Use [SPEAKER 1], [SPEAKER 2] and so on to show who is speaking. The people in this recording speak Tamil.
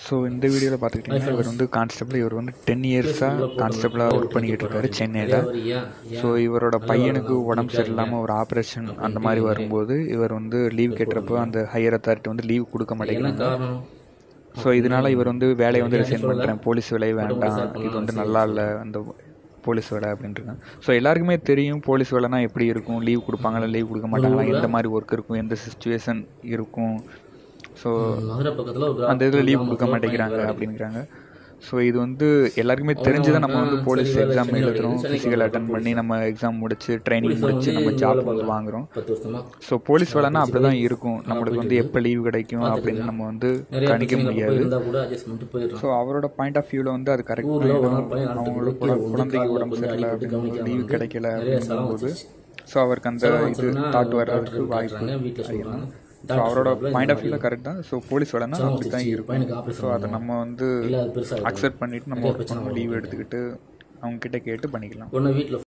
[SPEAKER 1] ஸோ இந்த வீடியோவில் பார்த்துக்கிட்டிங்கன்னா இவர் வந்து கான்ஸ்டபிள். இவர் வந்து 10 இயர்ஸாக கான்ஸ்டபிளாக ஒர்க் பண்ணிக்கிட்டு இருக்காரு சென்னையில். ஸோ இவரோட பையனுக்கு உடம்பு சரியில்லாமல் ஒரு ஆப்ரேஷன் அந்த மாதிரி வரும்போது இவர் வந்து லீவ் கேட்டுறப்போ அந்த ஹையர் அத்தாரிட்டி வந்து லீவ் கொடுக்க மாட்டேங்கிறாங்க. ஸோ இதனால் இவர் வந்து வேலையை வந்து ரிசைன் பண்ணுறேன், போலீஸ் வேலையை வேண்டாம், இது வந்து நல்லா இல்லை அந்த போலீஸ் வேலை அப்படின்ட்டுருக்காங்க. ஸோ எல்லாருக்குமே தெரியும் போலீஸ் வேலைனா எப்படி இருக்கும், லீவ் கொடுப்பாங்களா லீவ் கொடுக்க மாட்டாங்களா, எந்த மாதிரி ஒர்க் இருக்கும், எந்த சிச்சுவேஷன் இருக்கும். ஸோ அந்த இதில் லீவ் கொடுக்க மாட்டேங்கிறாங்க அப்படிங்கிறாங்க. ஸோ இது வந்து எல்லாருக்குமே தெரிஞ்சுதான் நம்ம வந்து போலீஸ் எக்ஸாம் எழுதுகிறோம், ஃபிசிக்கல் அட்டன் பண்ணி நம்ம எக்ஸாம் முடிச்சு ட்ரைனிங் முடிச்சு நம்ம ஜாப் வந்து வாங்குகிறோம். ஸோ போலீஸ் வேலைன்னா அப்படி தான் இருக்கும். நம்மளுக்கு வந்து எப்போ லீவ் கிடைக்கும் அப்படின்னு நம்ம வந்து கணிக்க முடியாது. ஸோ அவரோட பாயிண்ட் ஆஃப் வியூவில் வந்து அது கரெக்டாக அவங்களோட குழந்தைக்கு உடம்பு சரியில்லை அப்படின்னு லீவ் கிடைக்கல அப்படிங்கும்போது ஸோ அவருக்கு அந்த இது தாட் வர்றதுக்கு வாய்ப்பு அதிகம். ஸோ அவரோட பாயிண்ட் ஆஃப் வியூவில் கரெக்ட் தான். ஸோ போலீஸ் வேலைன்னா அப்படி தான் இருக்கும். ஸோ அதை நம்ம வந்து அக்செப்ட் பண்ணிவிட்டு நம்ம லீவ் எடுத்துக்கிட்டு அவங்கக்கிட்ட கேட்டு பண்ணிக்கலாம்.